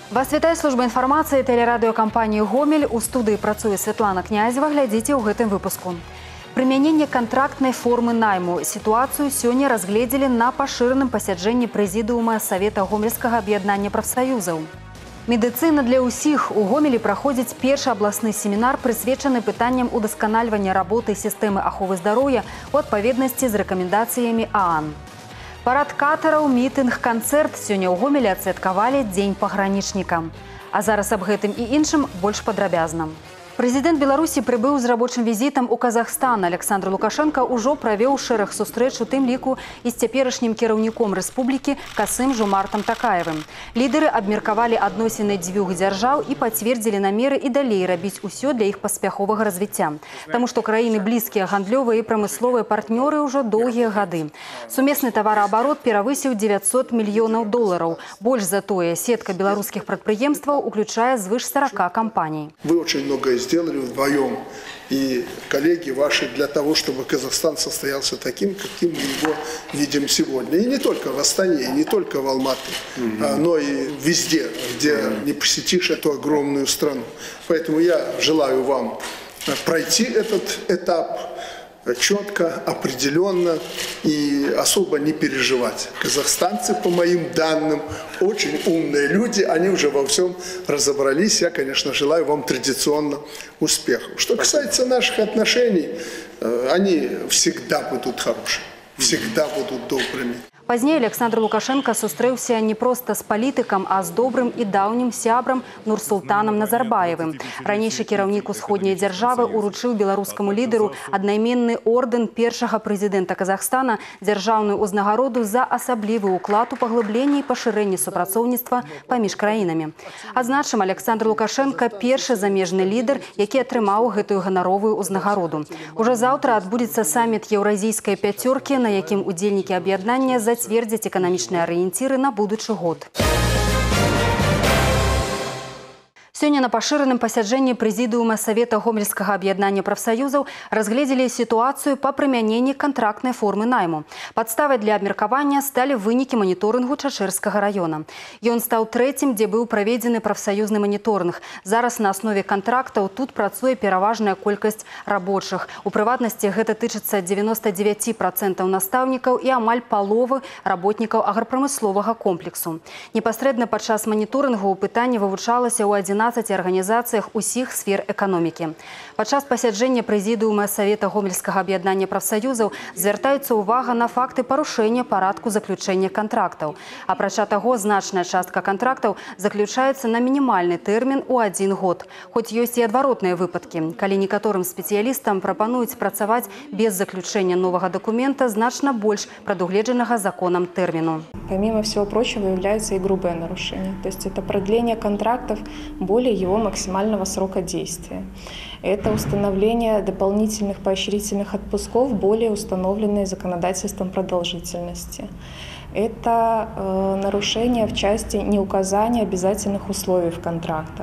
Вас вітае служба інфармацыі тэлерадыёкампаніі «Гомель». У студыі працуе Святлана Князева. Глядзіце ў гэтым выпуску. Прымяненне кантрактнай формы найму. Сітуацыю сёння разгледзелі на пашыраным пасяджэнні прэзідыума Савета Гомельскага аб'яднання прафсаюзаў. Медыцына для ўсіх. У Гомелі праходзіць першы абласны семінар, прысвечаны пытанням удасканальвання работы сістэмы аховы здароўя у адпаведнасці з рэкамендацыямі ААН. Парад катараў, мітынг, канцэрт. Сёння ў Гомелі адсвяткавалі Дзень пагранічніка. А зараз аб гэтым і іншым больш падрабязна. Прэзідэнт Беларусі прыбыў з рабочым візітам у Казахстан. Александр Лукашенко ўжо правёў шэраг сустрэч, у тым ліку і з цяперашнім кіраўніком рэспублікі Касым-Жомартам Такаевым. Лідары абмеркавалі адносіны дзвюх дзяржаў і пацвердзілі намеры і далей рабіць усё для іх паспяховага развіцця. Таму што краіны блізкія гандлёвыя і прамысловыя партнёры ўжо доўгія гады. Сумесны тавараабарот перавысіў $900 мільёнаў. Больш за тое, сетка беларускіх прадпрыемстваў уключае звыш 40 кампаній. Вы очень многое сделали вдвоем, и коллеги ваши, для того, чтобы Казахстан состоялся таким, каким мы его видим сегодня. И не только в Астане, и не только в Алматы, но и везде, где не посетишь эту огромную страну. Поэтому я желаю вам пройти этот этап четко, определенно и особо не переживать. Казахстанцы, по моим данным, очень умные люди, они уже во всем разобрались. Я, конечно, желаю вам традиционно успехов. Что касается наших отношений, они всегда будут хорошими, всегда будут добрыми. Пазней Александр Лукашенко сустрэўся не проста з палітыкам, а з добрым і даўнім сябрам Нурсултанам Назарбаевым. Ранейшы кіраўнік усходняй дзяржавы уручыў беларускаму лідару аднайменны ордэн першага прэзідэнта Казахстана, дзяржаўную ўзнагароду за асаблівы ўклад у паглыбленне і пашырэнне супрацоўніцтва паміж краінамі. Адзначым, Александр Лукашенко першы замежны лідар, які атрымаў гэтую ганаровую ўзнагароду. Ужо заўтра адбудзецца саміт еўразійскай пяцёркі, на якім удзельнікі аб'яднання зацвердзяць эканамічныя арыенціры на будучы год. Сёння на пашыраным пасяджэнні прэзідыума Савета Гомельскага аб'яднання прафсаюзаў разгледзелі сітуацыю па прымяненні кантрактнай формы найму. Падставай для абмеркавання сталі вынікі маніторынгу Чачэрскага раёна. Ён стаў трэцім, дзе быў праведзены прафсаюзны маніторынг. Зараз на аснове кантрактаў тут працуе пераважная колькасць рабочых. У прыватнасці гэта тычыцца 99% настаўнікаў і амаль паловы работнікаў аграпрамысловага комплексу. Непасрэдна падчас маніторынгу пытанне вывучалася ў 11 арганізацыях усіх сфер эканомікі. Падчас пасяджэння прэзідыума Савета Гомельскага аб'яднання прафсаюзаў звяртаецца ўвага на факты парушэння парадку заключэння кантрактаў. Апрача таго, значная частка кантрактаў заключаецца на мінімальны тэрмін у 1 год. Хоць ёсць і адваротныя выпадкі, калі некаторым спецыялістам прапануюць працаваць без заключэння новага дакумента значна больш прадугледжанага законам тэрміну. Помимо всего прочего, является и грубое нарушение. То есть это продление контрактов более его максимального срока действия. Это установление дополнительных поощрительных отпусков, более установленные законодательством продолжительности. Это нарушение в части неуказания обязательных условий в контрактах.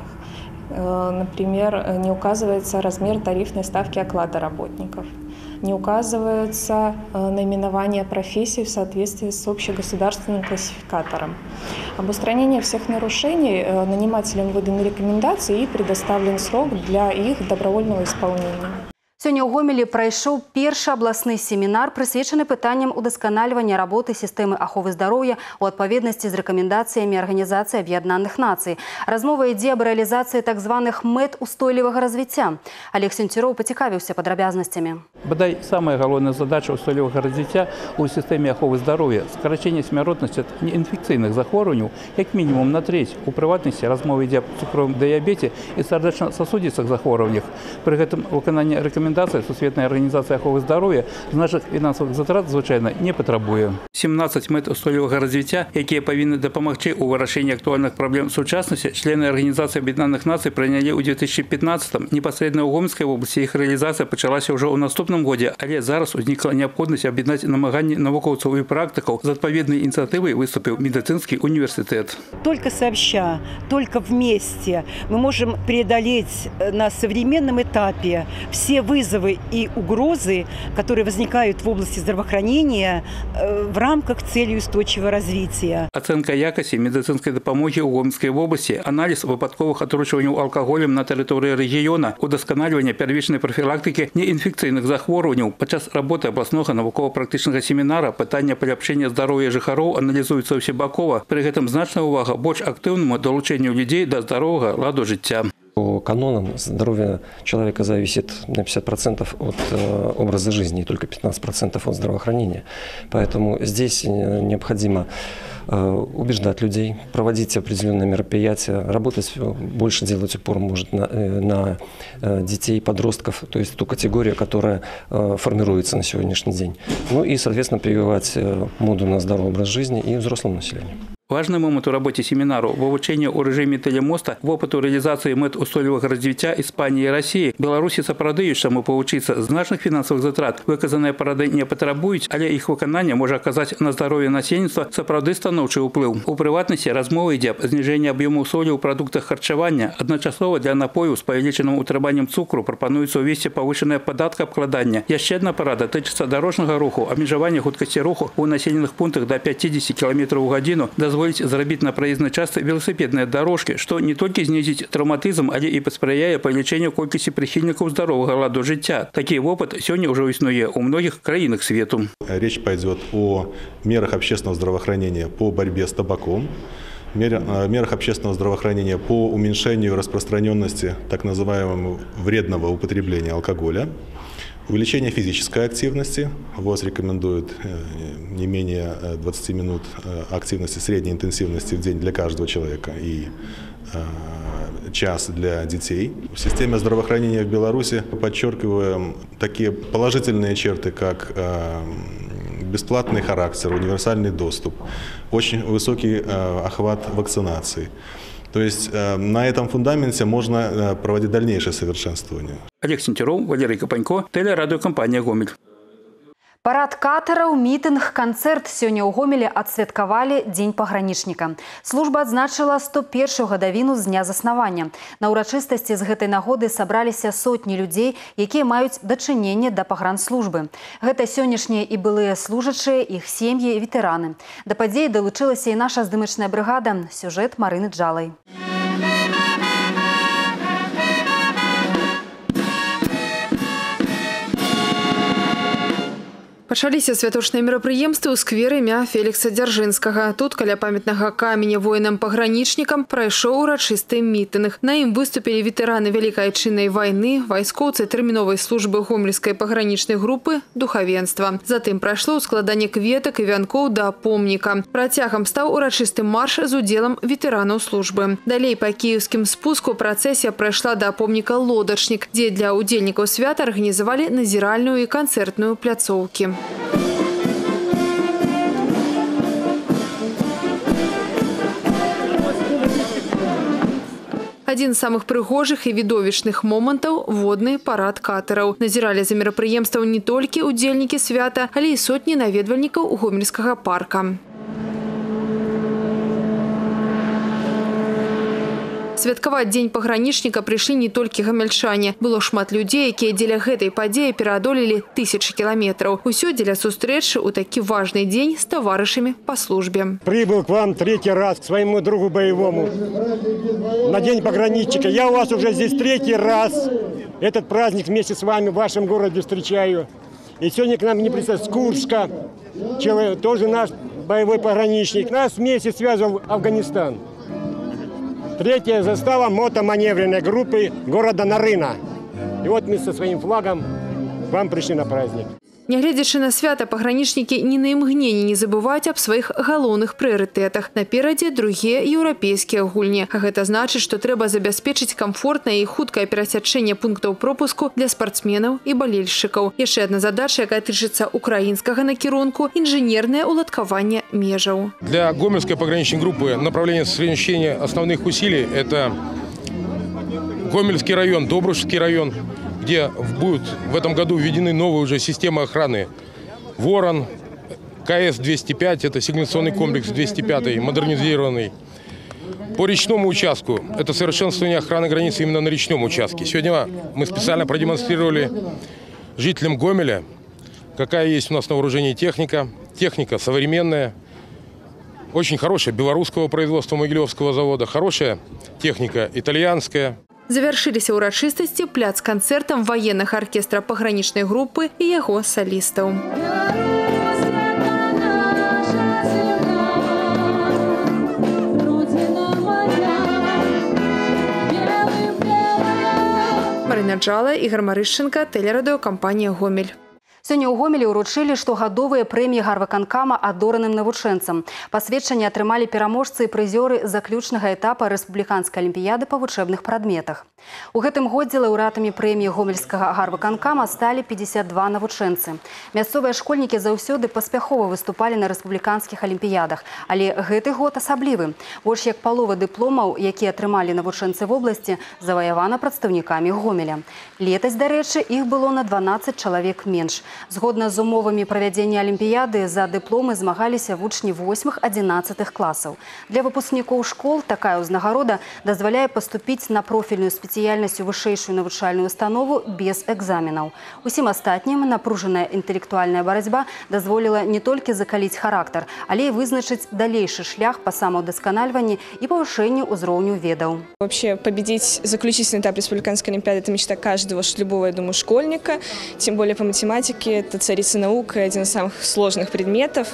Например, не указывается размер тарифной ставки оклада работников. Не указывается наименование профессии в соответствии с общегосударственным классификатором. Об устранении всех нарушений нанимателям выданы рекомендации и предоставлен срок для их добровольного исполнения. Сёння ў Гомелі прайшоў першы абласны семінар, прысвечаны пытанням удасканальвання работы сістэмы аховы здароўя у адпаведнасці з рэкамендацыямі Арганізацыі Аб'яднаных Нацый. Размова ідзе аб рэалізацыі так званых мэт устойлівага развіцця. Олег Сенцюроў пацікавіўся падрабязнасцямі. Бадай, самая галоўная задача устойлівага развіцця ў сістэме аховы здароўя – скарачэнне смяротнасці ад інфекцыйных захворванняў як мінімум на трэць. У прыватнасці размова ідзе аб цукровым дыябеце і сардэчна-сасудзістых захворваннях. Пры гэтым выкананне рэкамендацый Сусветнай арганізацыі аховы здароўя значных фінансавых затрат звычайна не патрабуе. 17 мэт устойлівага развіцця, якія павінны дапамагчы ў вырашэнні актуальных праблем сучаснасці, члены Арганізацыі Аб'яднаных Нацый прынялі ў 2015-м. Непасрэдна ў Гомельскай вобласці іх рэалізацыя пачалася ўжо ў наступным кожным годзе, але зараз узнікла неабходнасць аб'яднаць намаганні навукоўцаў і практыкаў. З адпаведнай ініцыятывай выступіў медицинский университет. Только сообща, только вместе мы можем преодолеть на современном этапе все вызовы и угрозы, которые возникают в области здравоохранения в рамках цели устойчивого развития. Оценка якости медицинской допомоги у Гомельской области, анализ выпадковых отручиваний алкоголем на территории региона, удосконаливание первичной профилактики неинфекційних захворювань. Подчас работы областного навукова-практычнага семінара пытання паляпшэння здароўя жыхароў аналізуецца ўсебакова. При гэтым значная увага больш актыўнаму долучэнню людей до здорового ладу жыцця. По канонам здоровье человека зависит на 50% от образа жизни и только 15% от здравоохранения. Поэтому здесь необходимо убеждать людей, проводить определенные мероприятия, работать больше, делать упор может на детей, подростков, то есть ту категорию, которая формируется на сегодняшний день. Ну и, соответственно, прививать моду на здоровый образ жизни и взрослому населению. Важный момент у работе семинару – вывучение у режиме телемоста в опыту реализации мэт устойлівага развіцця Испании и России. Беларуси сапраўды ёсць чаму павучыцца. Значных финансовых затрат выказаныя парады не патрабуюць, але іх выкананне можа аказаць на здароўе насельніцтва сапраўды станоўчы ўплыў. У прыватнасці размова ідзе аб зніжэнні аб'ёму солі ў прадуктах харчавання. Адначасова для напою з павелічаным утрыманнем цукру прапануецца ўвесці павышанае падаткаабкладанне. Яшчэ адна парада тычыцца дарожнага руху, абмежавання хуткасці руху ў населеных пунктах до 50 км в гадзіну, дазволіць зрабіць на праезнай частцы велосипедныя дорожкі, што не толькі знізіць траўматызм, але і паспрыяе павелічэнню колькасці прыхільнікаў здаровага ладу жыцця. Такі опыт сёння ўжо існуе ў многіх краінах свету. Речь пойдет о мерах общественного здравоохранения по борьбе с табаком, мерах общественного здравоохранения по уменьшению распространенности так называемого вредного употребления алкоголя, увеличение физической активности. ВОЗ рекомендует не менее 20 минут активности средней интенсивности в день для каждого человека и час для детей. В системе здравоохранения в Беларуси подчеркиваем такие положительные черты, как бесплатный характер, универсальный доступ, очень высокий охват вакцинации. То есть на этом фундаменте можно проводить дальнейшее совершенствование. Олег Сентеров, Валерий Капанько, телерадиокомпания «Гомель». Парад катараў, мітынг, канцэрт сёння ў Гомелі адсвяткавалі Дзень пагранічніка. Служба адзначыла 101-ю гадавіну з дня заснавання. На ўрачыстасці з гэтай нагоды сабраліся сотні людзей, якія маюць дачыненне да пагранслужбы. Гэта сённяшнія і былыя служачыя, іх сем'і і ветэраны. Да падзеі далучылася і наша здымачная брыгада. Сюжэт Марыны Джалай. Пачаліся святочныя мерапрыемствы ў скверы імя Фелікса Дзяржынскага. Тут каля памятнага каменя воінам-пагранічнікам прайшоў урачысты мітынг. На ім выступілі ветэраны Вялікай Айчыннай вайны, вайскоўцы тэрміновай службы гомельскай пагранічнай групы, духавенства. Затым прайшло складанне кветак і вянкоў да помніка. Працягам стаў урачысты марш з удзелам ветэранаў службы. Далей па кіеўскім спуску працэсія прайшла да помніка Лодачнік, дзе для удзельнікаў свята арганізавалі назіральную і канцэртную пляцоўкі. Адзін з самых прыгожых і відовішчных момантаў – водны парад катараў. Назіралі за мерапрыемствам не толькі удзельнікі свята, але і сотні наведвальнікаў гомельскага парка. Святкаваць Дзень пагранічніка прыйшлі не толькі гамельчане. Было шмат людзей, якія дзеля гэтай падзеі пераадолелі тысячы кіламетраў. Усё дзеля сустрэчы ў такі важны дзень з таварышамі па службе. Прибыл к вам третий раз, к своему другу боевому, на День пограничника. Я у вас уже здесь третий раз. Этот праздник вместе с вами в вашем городе встречаю. И сегодня к нам не представляет с Курска, тоже наш боевой пограничник. Нас вместе связывал Афганистан. Третья застава мотоманевренной группы города Нарына. И вот мы со своим флагом к вам пришли на праздник. Нягледзячы на свята, пагранічнікі ні на імгненне не забываць аб сваіх галоўных прыярытэтах. Наперадзе другія еўрапейскія гульні. А гэта значыць, што трэба забяспечыць камфортнае і хуткае перасячэнне пунктаў пропуску для спартсменаў і балельшчыкаў. Яшчэ адна задача, якая тычыцца украінскага накірунку – інжынернае уладкаванне межаў. Для гомельской пограничной группы направление сосредоточения основных усилий – это Гомельский район, Добрушевский район, где будут в этом году введены новые уже системы охраны. «Ворон», КС-205, это сигнализационный комплекс 205, модернизированный. По речному участку, это совершенствование охраны границы именно на речном участке. Сегодня мы специально продемонстрировали жителям Гомеля, какая есть у нас на вооружении техника. Техника современная, очень хорошая, белорусского производства Могилевского завода, хорошая техника итальянская. Завершились урачыстасці пляц канцэртам военных оркестра пагранічнай группы и яго солистов. Марина Джала, Игорь Марышченко, телерадиокомпания «Гомель». Сёння ў Гомелі ўручылі штогадовыя прэміі гарвыканкама адораным навучэнцам. Пасведчанні атрымалі пераможцы і прызёры заключнага этапа рэспубліканскай алімпіяды па вучэбных прадметах. У гэтым годзе лаўрэатамі прэміі гомельскага гарвыканкама сталі 52 навучэнцы. Мясцовыя школьнікі заўсёды паспяхова выступалі на рэспубліканскіх алімпіядах, але гэты год асаблівы. Больш як палова дыпломаў, якія атрымалі навучэнцы вобласці, заваявана прадстаўнікамі Гомеля. Летась, дарэчы, іх было на 12 чалавек менш. Згодна з умовамі правядзення алімпіяды за дыпломы змагаліся вучні 8-11 класаў. Для выпускнікоў школ такая ўзнагарода дазваляе паступіць на профільную спецыяльнасць у вышэйшую навучальную установу без экзаменаў. Усім астатнім напружаная інтэлектуальная барацьба дазволіла не толькі закаліць характар, але і вызначыць далейшы шлях па самаўдасканальванні і павышэнню ўзроўню ведаў. Вообще победить заключительный этап республиканской олимпиады – это мечта каждого, любого, я думаю, школьника. Тем более по математике это царица наук и один из самых сложных предметов.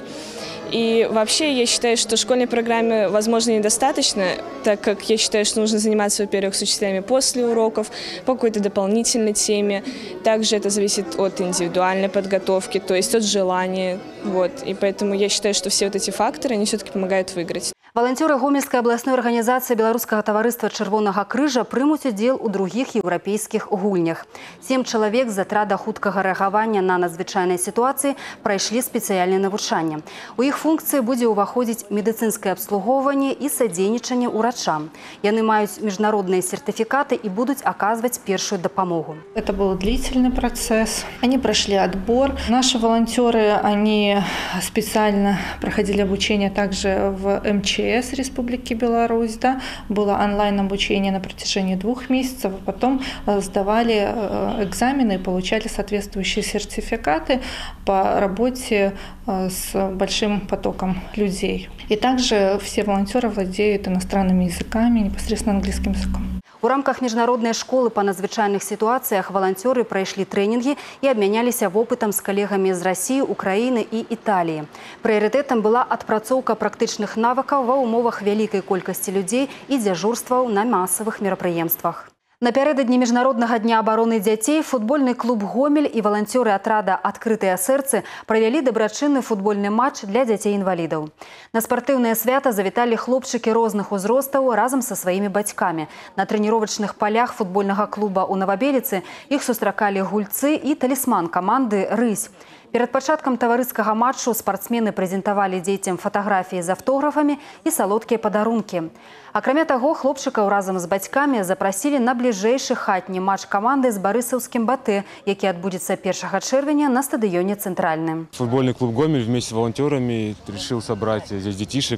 И вообще я считаю, что школьной программе, возможно, недостаточно, так как я считаю, что нужно заниматься, во-первых, с учителями после уроков, по какой-то дополнительной теме. Также это зависит от индивидуальной подготовки, то есть от желания. Вот. И поэтому я считаю, что все вот эти факторы, они все-таки помогают выиграть. Валанцёры Гомельскай абласной арганізацыі Беларускага таварыства Чырвонага крыжа прымуць удзел у другіх еўрапейскіх гульнях. 7 чалавек з атрада хуткага рэагавання на надзвычайныя сітуацыі прайшлі спецыяльнае навучанне. У іх функцыі будзе ўваходзіць медыцынскае абслугоўванне і садзейнічанне ўрачам. Яны маюць міжнародныя сертыфікаты і будуць аказваць першую дапамогу. Это был длительный процесс. Они прошли отбор. Наши волонтеры, они специально проходили обучение также в МЧС Республики Беларусь. Да? Было онлайн-обучение на протяжении 2 месяцев, а потом сдавали экзамены и получали соответствующие сертификаты по работе с большим потоком людей. И также все волонтеры владеют иностранными языками, непосредственно английским языком. У рамках міжнароднай школы па надзвычайных сітуацыях валанцёры прайшлі трэнінгі і абмяняліся вопытам з калегамі з Расіі, Украіны і Італіі. Прыярытэтам была адпрацоўка практычных навыкаў ва ўмовах вялікай колькасці людзей і дзяжурстваў на масавых мерапрыемствах. Напярэдадні міжнароднага дня абароны дзяцей футбольны клуб «Гомель» і валанцёры атрада «Адкрытыя сэрцы» правялі дабрачынны футбольны матч для дзяцей-інвалідаў. На спартыўнае свята завіталі хлопчыкі розных узростаў разам са сваімі бацькамі. На трэніровачных палях футбольнага клуба ў Новабеліцы іх сустракалі гульцы і талісман каманды «Рысь». Перад пачаткам таварыскага матчу спартсмены прэзентавалі дзецям фатаграфіі з аўтографамі і салодкія падарункі. Акрамя таго, хлопчыкаў разам з бацькамі запрасілі на бліжэйшы хатні матч каманды з барысаўскім «Батэ», які адбудзецца 1 чэрвеня на стадыёне «Центральным». Футбольный клуб «Гомель» вместе с волонтерами решил собрать здесь детишек,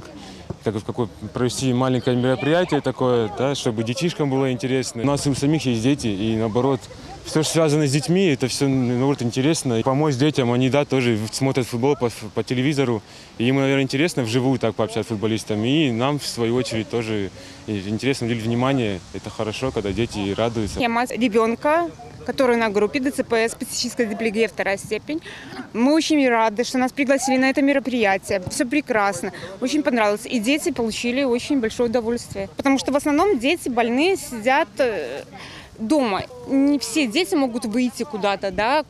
провести маленькое мероприятие такое, да, чтобы детишкам было интересно. У нас и у самих есть дети, и наоборот, все, что связано с детьми, это все, наоборот, интересно. И помочь детям, они, да, тоже смотрят футбол по телевизору, и им, наверное, интересно вживую так пообщаться с футболистами, и нам, в свою очередь, тоже интересно уделить внимание. Это хорошо, когда дети радуются. Я мать ребенка, который на группе ДЦП, специфическая диплегия 2 степень. Мы очень рады, что нас пригласили на это мероприятие. Все прекрасно, очень понравилось. И дети получили очень большое удовольствие. Потому что в основном дети больные сидят дома. Не все дети могут выйти куда-то, да,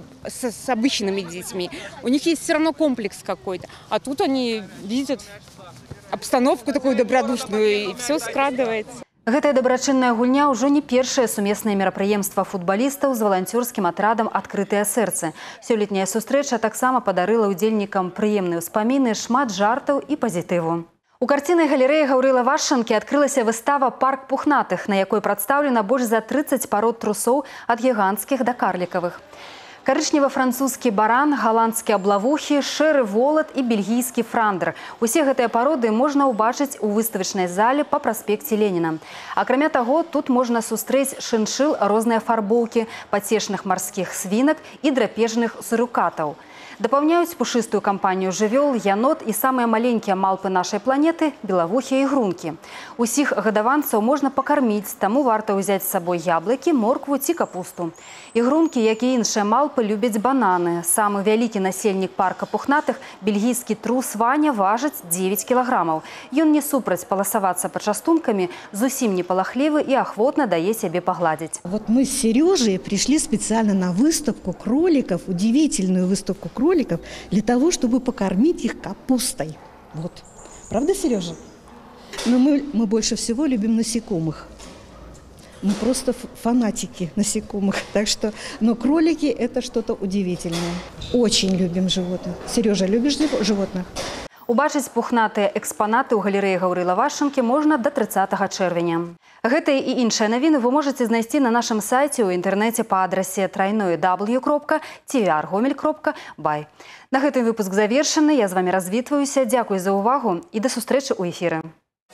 с обычными детьми. У них есть все равно комплекс какой-то. А тут они видят обстановку такую добродушную, и все складывается. Гэтая дабрачынная гульня ўжо не першае сумеснае мерапрыемства футбалістаў з валанцёрскім атрадам «Адкрытыя сэрцы». Сёлетняя сустрэча таксама падарыла ўдзельнікам прыемныя ўспаміны, шмат жартаў і пазітыву. У карцінай галерэі Гаўрыла Вашчанкі адкрылася выстава «Парк пухнатых», на якой прадстаўлена больш за 30 парод трусоў ад гіганцкіх да карлікавых. Карычнева-французскі баран, галандскі аблавухі, шэры волат і бельгійскі франдер. Усе гэтыя пароды можна ўбачыць у выставачнай зале па праспекце Леніна. Акрамя таго, тут можна сустрэць шыншыл розныя фарбоўкі, пацешных марскіх свінак і драпежных сурыкатаў. Дапаўняюць пушыстую кампанію жывёл, янот і самыя маленькія малпы нашай планеты – белавухі і грункі. Усіх гадаванцаў можна пакарміць, таму варта ўзяць з сабой яблыкі, моркву ці капусту. І грункі, як і іншыя малпы, любяць бананы. Самы вялікі насельнік парка пухнатых, бельгійскі трус Ваня, важыць 9 кілаграмаў. Ён не супраць паласавацца пачастункамі, зусім не палахлівы і ахвотна дае сябе пагладзіць. Вот мы с Сережей пришли специально на выставку кроликов, удивительную выставку кроликов, для того, чтобы покормить их капустой. Вот. Правда, Сережа? Но мы больше всего любим насекомых. Мы просто фанатики насекомых. Так что, но кролики – это что-то удивительное. Очень любим животных. Сережа, любишь животных? Убачыць пухнатыя экспанаты ў галерэі Гаўрыла Вашчанкі можна да 30 чэрвеня. Гэтыя і іншыя навіны вы можаце знайсці на нашым сайце ў інтэрнэце па адрасе www.tvrgomel.by. На гэтым выпуск завершаны. Я з вами развітваюся. Дзякуй за ўвагу і да сустрэчы ў эфіры.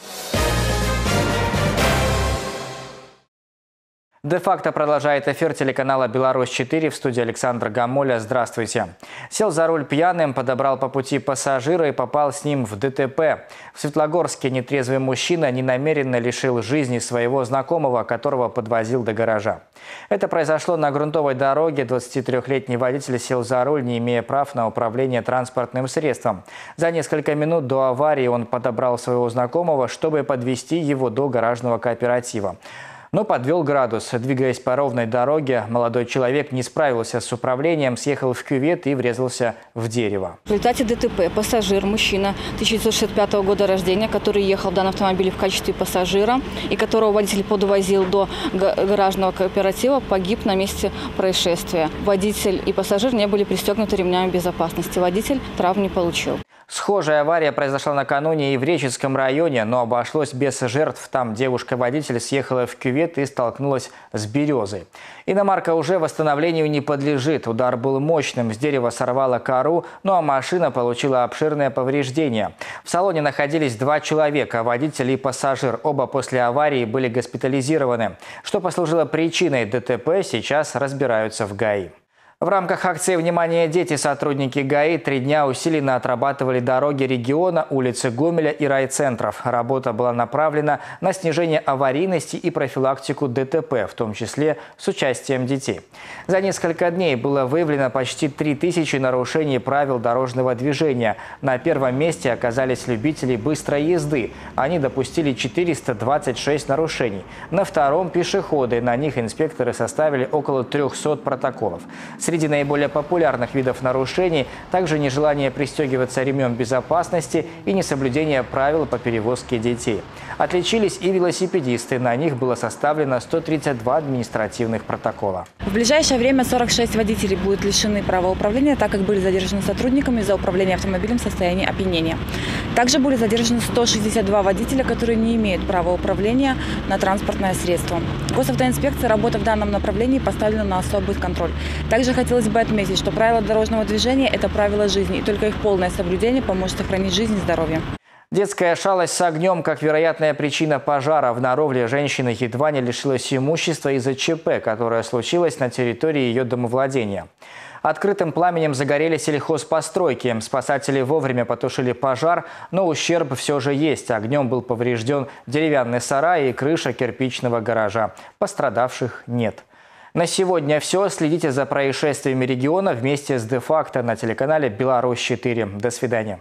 Де-факто продолжает эфир телеканала «Беларусь-4», в студии Александр Гамоля. Здравствуйте. Сел за руль пьяным, подобрал по пути пассажира и попал с ним в ДТП. В Светлогорске нетрезвый мужчина ненамеренно лишил жизни своего знакомого, которого подвозил до гаража. Это произошло на грунтовой дороге. 23-летний водитель сел за руль, не имея прав на управление транспортным средством. За несколько минут до аварии он подобрал своего знакомого, чтобы подвезти его до гаражного кооператива. Но подвел градус. Двигаясь по ровной дороге, молодой человек не справился с управлением, съехал в кювет и врезался в дерево. В результате ДТП пассажир, мужчина 1965 года рождения, который ехал в данном автомобиле в качестве пассажира и которого водитель подвозил до гаражного кооператива, погиб на месте происшествия. Водитель и пассажир не были пристегнуты ремнями безопасности. Водитель травм не получил. Схожая авария произошла накануне и в Речицком районе, но обошлось без жертв. Там девушка-водитель съехала в кювет и столкнулась с березой. Иномарка уже восстановлению не подлежит. Удар был мощным, с дерева сорвало кору, ну а машина получила обширное повреждение. В салоне находились 2 человека – водитель и пассажир. Оба после аварии были госпитализированы. Что послужило причиной ДТП, сейчас разбираются в ГАИ. В рамках акции «Внимание, дети» сотрудники ГАИ 3 дня усиленно отрабатывали дороги региона, улицы Гомеля и райцентров. Работа была направлена на снижение аварийности и профилактику ДТП, в том числе с участием детей. За несколько дней было выявлено почти 3000 нарушений правил дорожного движения. На первом месте оказались любители быстрой езды. Они допустили 426 нарушений. На втором – пешеходы. На них инспекторы составили около 300 протоколов. Среди наиболее популярных видов нарушений также нежелание пристегиваться ремнем безопасности и несоблюдение правил по перевозке детей. Отличились и велосипедисты. На них было составлено 132 административных протокола. В ближайшее время 46 водителей будут лишены права управления, так как были задержаны сотрудниками за управление автомобилем в состоянии опьянения. Также были задержаны 162 водителя, которые не имеют права управления на транспортное средство. Госавтоинспекция, работа в данном направлении поставлена на особый контроль. Также хотелось бы отметить, что правила дорожного движения – это правила жизни, и только их полное соблюдение поможет сохранить жизнь и здоровье. Детская шалость с огнем как вероятная причина пожара. В Наровле женщина едва не лишилась имущества из-за ЧП, которое случилось на территории ее домовладения. Открытым пламенем загорели сельхозпостройки. Спасатели вовремя потушили пожар, но ущерб все же есть. Огнем был поврежден деревянный сарай и крыша кирпичного гаража. Пострадавших нет. На сегодня все. Следите за происшествиями региона вместе с Де-факто на телеканале «Беларусь-4». До свидания.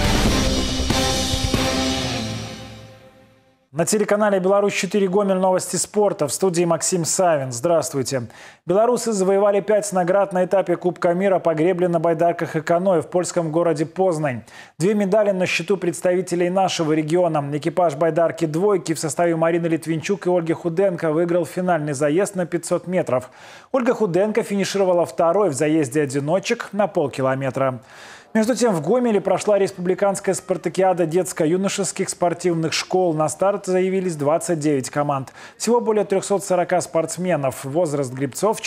На телеканале «Беларусь-4» Гомель, новости спорта. В студии Максим Савин. Здравствуйте. Белорусы завоевали 5 наград на этапе Кубка мира по гребле на байдарках и каноэ в польском городе Познань. 2 медали на счету представителей нашего региона. Экипаж байдарки «Двойки» в составе Марины Литвинчук и Ольги Худенко выиграл финальный заезд на 500 метров. Ольга Худенко финишировала 2-й в заезде одиночек на полкилометра. Между тем, в Гомеле прошла республиканская спартакиада детско-юношеских спортивных школ. На старт заявились 29 команд. Всего более 340 спортсменов. Возраст гребцов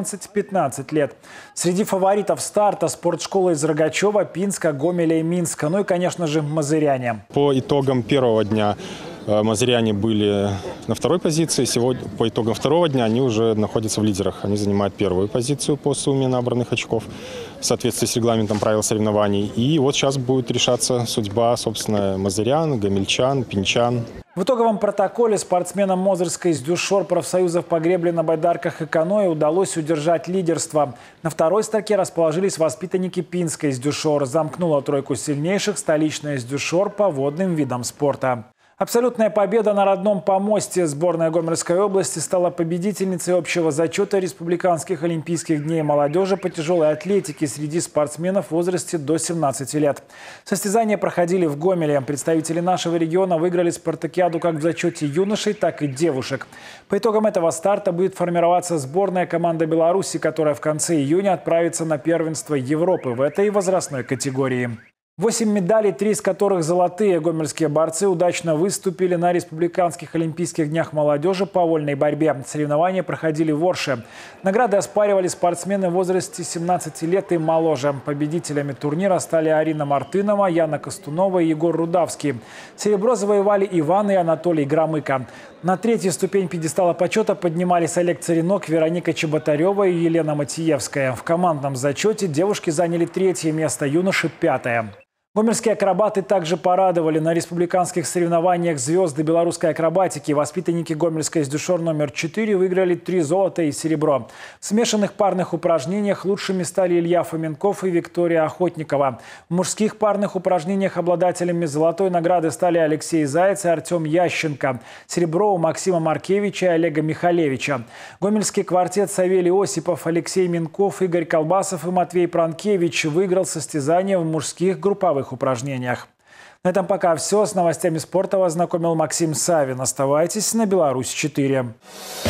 14-15 лет. Среди фаворитов старта спортшколы из Рогачева, Пинска, Гомеля и Минска. Ну и, конечно же, мазыряне. По итогам первого дня мазыряне были на второй позиции. Сегодня, по итогам второго дня, они уже находятся в лидерах. Они занимают первую позицию по сумме набранных очков в соответствии с регламентом правил соревнований. И вот сейчас будет решаться судьба, собственно, мазырян, гомельчан, пинчан. В итоговом протоколе спортсменам Мозырска из Дюшор профсоюзов по гребле на байдарках и каноэ удалось удержать лидерство. На второй строке расположились воспитанники Пинска из Дюшор. Замкнула тройку сильнейших столичная из Дюшор по водным видам спорта. Абсолютная победа на родном помосте. Сборная Гомельской области стала победительницей общего зачета республиканских олимпийских дней молодежи по тяжелой атлетике среди спортсменов в возрасте до 17 лет. Состязания проходили в Гомеле. Представители нашего региона выиграли спартакиаду как в зачете юношей, так и девушек. По итогам этого старта будет формироваться сборная команда Беларуси, которая в конце июня отправится на первенство Европы в этой возрастной категории. 8 медалей, 3 из которых золотые. Гомельские борцы удачно выступили на республиканских олимпийских днях молодежи по вольной борьбе. Соревнования проходили в Орше. Награды оспаривали спортсмены в возрасте 17 лет и моложе. Победителями турнира стали Арина Мартынова, Яна Костунова и Егор Рудавский. Серебро завоевали Иван и Анатолий Громыко. На третью ступень пьедестала почета поднимались Олег Царинок, Вероника Чеботарева и Елена Матиевская. В командном зачете девушки заняли 3-е место, юноши – 5-е. Гомельские акробаты также порадовали. На республиканских соревнованиях «Звезды белорусской акробатики» воспитанники Гомельской из Дюшор номер 4 выиграли 3 золота и серебро. В смешанных парных упражнениях лучшими стали Илья Фоменков и Виктория Охотникова. В мужских парных упражнениях обладателями золотой награды стали Алексей Заяц и Артем Ященко. Серебро у Максима Маркевича и Олега Михалевича. Гомельский квартет Савелий Осипов, Алексей Минков, Игорь Колбасов и Матвей Пранкевич выиграл состязание в мужских групповых упражнениях. На этом пока все. С новостями спорта вас знакомил Максим Савин. Оставайтесь на Беларусь 4.